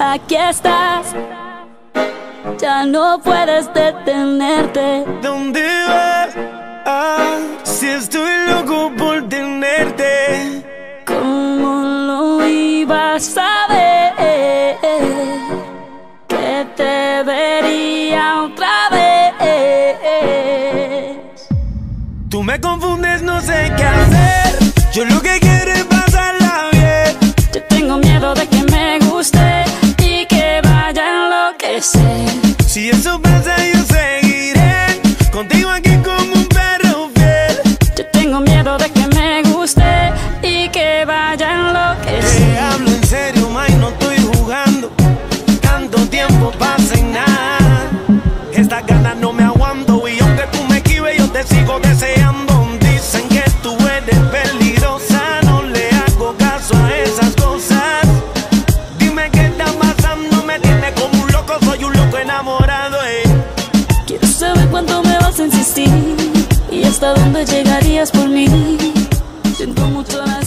aquí estás, ya no puedes detenerte. ¿Dónde vas? Si estoy loco por tenerte. ¿Cómo lo ibas a ver? Que te vería otra vez. Tú me confundes, no sé qué hacer. Yo lo que quiero es pasarla bien. Yo tengo miedo de que me guste y que vaya a enloquecer. Si eso pasa yo seguiré contigo aquí como un perro fiel. Yo tengo miedo de que me guste y que vaya a enloquecer. Te hablo en serio, ma, y no estoy jugando. Tanto tiempo pasa y nada. Estas ganas no me aguanto y aunque tú me esquives yo te sigo deseando. Dicen que tú eres peligrosa, no le hago caso a esas cosas. Dime qué está pasando, me tienes como un loco, soy un loco enamorado. Quiero saber cuánto me vas a insistir y hasta dónde llegarías por mí. Siento mucho la